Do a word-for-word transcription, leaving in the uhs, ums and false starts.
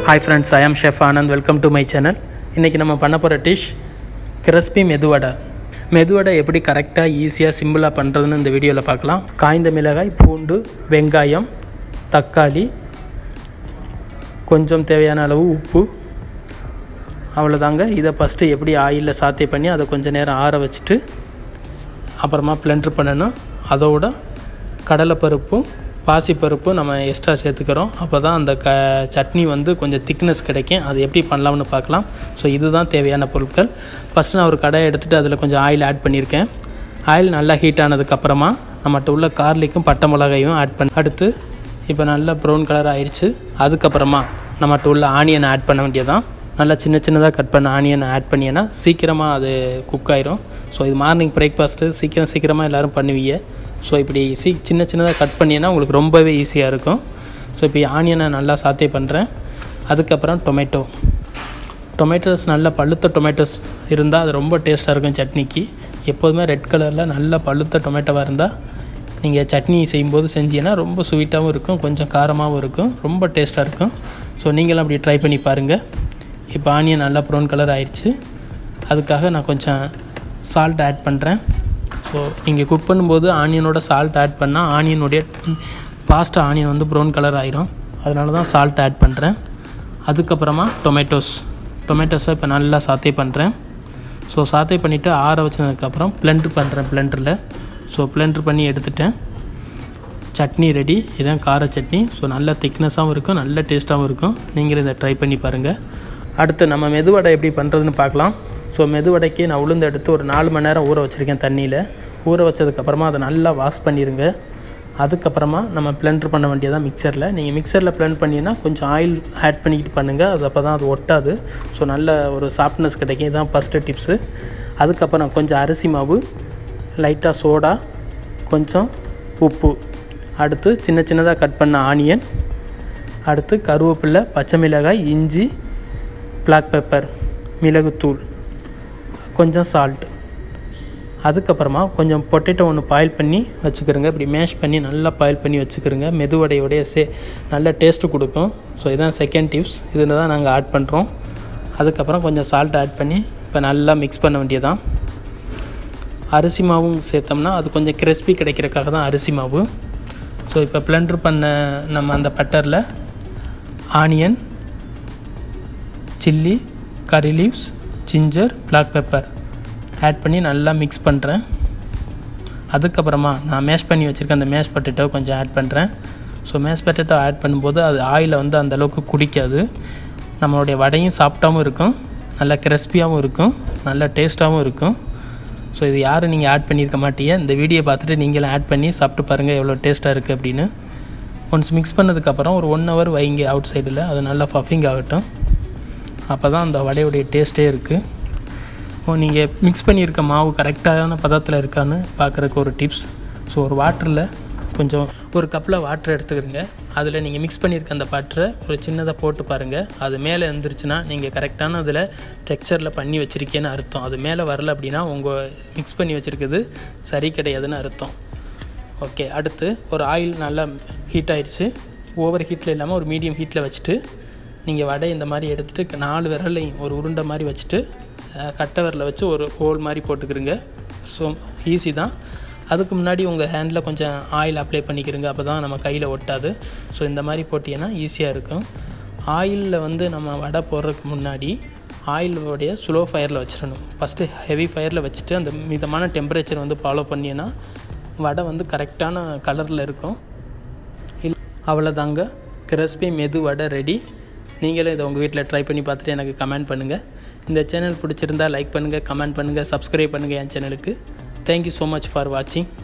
Hi friends, I am Chef Anand. Welcome to my channel. இன்னைக்கு நம்ம பண்ண போற டிஷ் கிறிஸ்பி மெதுவடை. மெதுவடை எப்படி கரெக்ட்டா ஈஸியா சிம்பிளா பண்றதுன்னு இந்த வீடியோல பார்க்கலாம். காய்ந்த மிளகாய், பூண்டு, வெங்காயம், தக்காளி, கொஞ்சம் தேவையான அளவு உப்பு. அவ்வளவுதாங்க. இத ஃபர்ஸ்ட் எப்படி ஆயில்ல சாத்தே பண்ணி அதை கொஞ்ச நேரம் ஆற வச்சிட்டு அப்புறமா பிளெண்டர் பண்ணனும். அதோட கடலை பருப்பும் பாசி பருப்பு நம்ம எக்ஸ்ட்ரா சேர்த்துக்கறோம். அப்பதான் அந்த சட்னி வந்து கொஞ்சம் திக்னஸ் கிடைக்கும். அது எப்படி பண்ணலாம்னு பார்க்கலாம். சோ இதுதான் தேவையான பொருட்கள். ஃபர்ஸ்ட் நான் ஒரு கடாய் எடுத்துட்டு அதுல கொஞ்சம் ஆயில் ஆட் பண்ணியிருக்கேன். ஆயில் நல்லா ஹீட் ஆனதுக்கு அப்புறமா நம்மட்ட உள்ள கார்லிக்கும் பட்டை மிளகாயும் ஆட் பண்ணி அடுத்து இப்போ நல்லா ப்ரௌன் கலர் ஆயிருச்சு. அதுக்கு அப்புறமா நம்மட்ட உள்ள ஆனியன் ஆட் பண்ண வேண்டியதான். நல்லா சின்ன சின்னதா கட் பண்ண ஆனியன் ஆட் பண்ணியனா சீக்கிரமா அது குக் ஆயிரும். சோ இது மார்னிங் பிரேக்பாஸ்ட் சீக்கிரம் சீக்கிரமா எல்லாரும் பண்ணுவீங்க. ஸோ இப்படி சி சின்ன சின்னதாக கட் பண்ணினா உங்களுக்கு ரொம்பவே ஈஸியாக இருக்கும். ஸோ இப்போ ஆனியனை நல்லா சாத்தே பண்ணுறேன். அதுக்கப்புறம் டொமேட்டோ டொமேட்டோஸ் நல்ல பழுத்த டொமேட்டோஸ் இருந்தால் அது ரொம்ப டேஸ்ட்டாக இருக்கும் சட்னிக்கு. எப்போதுமே ரெட் கலரில் நல்ல பழுத்த டொமேட்டோவாக இருந்தால் நீங்கள் சட்னி செய்யும்போது செஞ்சீங்கன்னா ரொம்ப ஸ்வீட்டாகவும் இருக்கும், கொஞ்சம் காரமாகவும் இருக்கும், ரொம்ப டேஸ்ட்டாக இருக்கும். ஸோ நீங்களும் அப்படி ட்ரை பண்ணி பாருங்கள். இப்போ ஆனியன் நல்லா ப்ரௌன் கலர் ஆயிடுச்சு. அதுக்காக நான் கொஞ்சம் சால்ட் ஆட் பண்ணுறேன். ஸோ நீங்கள் குக் பண்ணும்போது ஆனியனோட சால்ட் ஆட் பண்ணால் ஆனியனுடைய ஃபாஸ்ட்டாக ஆனியன் வந்து ப்ரௌன் கலர் ஆயிரும். அதனால தான் சால்ட் ஆட் பண்ணுறேன். அதுக்கப்புறமா டொமேட்டோஸ் டொமேட்டோஸை இப்போ நல்லா சாத்தே பண்ணுறேன். ஸோ சாத்தே பண்ணிவிட்டு ஆற வச்சதுக்கப்புறம் பிளெண்டர் பண்ணுறேன் பிளெண்டரில். ஸோ பிளெண்டர் பண்ணி எடுத்துட்டேன். சட்னி ரெடி. இதான் கார சட்னி. ஸோ நல்ல திக்னஸாகவும் இருக்கும், நல்ல டேஸ்ட்டாகவும் இருக்கும். நீங்களும் இதை ட்ரை பண்ணி பாருங்கள். அடுத்து நம்ம மெதுவடை எப்படி பண்ணுறதுன்னு பார்க்கலாம். ஸோ மெதுவடைக்கு நான் உளுந்து எடுத்து ஒரு நாலு மணி நேரம் ஊற வச்சுருக்கேன் தண்ணியில். ஊற வச்சதுக்கப்புறமா அதை நல்லா வாஷ் பண்ணிடுங்க. அதுக்கப்புறமா நம்ம பிளெண்டர் பண்ண வேண்டியதான் மிக்சரில். நீங்கள் மிக்சரில் பிளெண்ட் பண்ணிங்கன்னா கொஞ்சம் ஆயில் ஆட் பண்ணிக்கிட்டு பண்ணுங்கள். அது அப்போ தான் அது ஒட்டாது. ஸோ நல்ல ஒரு சாஃப்ட்னஸ் கிடைக்கும். இதுதான் ஃபஸ்ட்டு டிப்ஸு. அதுக்கப்புறம் கொஞ்சம் அரிசி மாவு, லைட்டாக சோடா, கொஞ்சம் உப்பு, அடுத்து சின்ன சின்னதாக கட் பண்ண ஆனியன், அடுத்து கருவேப்பிலை, பச்சை மிளகாய், இஞ்சி, பிளாக் பெப்பர், மிளகுத்தூள், கொஞ்சம் சால்ட். அதுக்கப்புறமா கொஞ்சம் பொட்டேட்டோ ஒன்று பாயில் பண்ணி வச்சுக்கிறோங்க. இப்படி மேஷ் பண்ணி நல்லா பாயில் பண்ணி வச்சுக்கிறோங்க. மெதுவடையோடைய சே நல்ல டேஸ்ட்டு கொடுக்கும். ஸோ இதான் செகண்ட் டிப்ஸ். இதில் தான் நாங்கள் ஆட் பண்ணுறோம். அதுக்கப்புறம் கொஞ்சம் சால்ட் ஆட் பண்ணி இப்போ நல்லா மிக்ஸ் பண்ண வேண்டியதான். அரிசி மாவும் சேர்த்தோம்னா அது கொஞ்சம் கிறிஸ்பி கிடைக்கிறதுக்காக தான் அரிசி மாவு. ஸோ இப்போ பிளெண்டர் பண்ண நம்ம அந்த பட்டரில் onion, chilli, curry leaves, ginger, black pepper add பண்ணி நல்லா மிக்ஸ் பண்ணுறேன். அதுக்கப்புறமா நான் மேஷ் பண்ணி வச்சுருக்கேன் அந்த மேஷ் பொட்டேட்டோ கொஞ்சம் ஆட் பண்ணுறேன். ஸோ மேஷ் பொட்டேட்டோ ஆட் பண்ணும்போது அது ஆயிலை வந்து அந்தளவுக்கு குடிக்காது. நம்மளுடைய வடையும் சாஃப்டாகவும் இருக்கும், நல்லா கிறிஸ்பியாகவும் இருக்கும், நல்லா டேஸ்ட்டாகவும் இருக்கும். ஸோ இது யாரும் நீங்கள் ஆட் பண்ணியிருக்க மாட்டீங்க. இந்த வீடியோ பார்த்துட்டு நீங்களும் ஆட் பண்ணி சாப்பிட்டு பாருங்கள் எவ்வளோ டேஸ்ட்டாக இருக்குது அப்படின்னு. ஒன்ஸ் மிக்ஸ் பண்ணதுக்கப்புறம் ஒரு ஒன் ஹவர் வைங்க அவுட் சைடில். அது நல்லா பஃபிங் ஆகட்டும். அப்போ தான் அந்த வடையுடைய டேஸ்ட்டே இருக்குது. இப்போ நீங்கள் மிக்ஸ் பண்ணியிருக்க மாவு கரெக்டான பதத்தில் இருக்கான்னு பார்க்குறக்கு ஒரு டிப்ஸ். ஸோ ஒரு வாட்டரில் கொஞ்சம் ஒரு கப்பில் வாட்டர் எடுத்துக்கிறங்க. அதில் நீங்கள் மிக்ஸ் பண்ணியிருக்க அந்த பட்டரை ஒரு சின்னதாக போட்டு பாருங்கள். அது மேலே இருந்துருச்சுன்னா நீங்கள் கரெக்டான அதில் டெக்ஸ்சரில் பண்ணி வச்சுருக்கேன்னு அர்த்தம். அது மேலே வரல அப்படின்னா உங்கள் மிக்ஸ் பண்ணி வச்சுருக்குது சரி கிடையாதுன்னு அர்த்தம். ஓகே, அடுத்து ஒரு ஆயில் நல்லா ஹீட் ஆகிடுச்சு. ஓவர் ஹீட்டில் இல்லாமல் ஒரு மீடியம் ஹீட்டில் வச்சுட்டு நீங்கள் வடை இந்த மாதிரி எடுத்துகிட்டு நாலு விரலையும் ஒரு உருண்டை மாதிரி வச்சுட்டு கட்டை விரலை வச்சு ஒரு ஹோல் மாதிரி போட்டுக்கிறங்க. ஸோ ஈஸி தான். அதுக்கு முன்னாடி உங்கள் ஹேண்டில் கொஞ்சம் ஆயில் அப்ளை பண்ணிக்கிறங்க. அப்போ தான் நம்ம கையில் ஒட்டாது. ஸோ இந்த மாதிரி போட்டிங்கன்னா ஈஸியாக இருக்கும். ஆயிலில் வந்து நம்ம வடை போடுறதுக்கு முன்னாடி ஆயிலோடைய ஸ்லோ ஃபயரில் வச்சிடணும். ஃபஸ்ட்டு ஹெவி ஃபயரில் வச்சுட்டு அந்த மிதமான டெம்பரேச்சர் வந்து ஃபாலோ பண்ணிங்கன்னா வடை வந்து கரெக்டான கலரில் இருக்கும். இல்லை அவ்வளோதாங்க, கிறிஸ்பி மெது வடை ரெடி. நீங்களும் இதை உங்கள் வீட்டில் ட்ரை பண்ணி பார்த்துட்டு எனக்கு கமெண்ட் பண்ணுங்கள். இந்த சேனல் பிடிச்சிருந்தால் லைக் பண்ணுங்கள், கமெண்ட் பண்ணுங்கள், சப்ஸ்கிரைப் பண்ணுங்கள் என் சேனலுக்கு. தேங்க்யூ ஸோ மச் ஃபார் வாட்சிங்.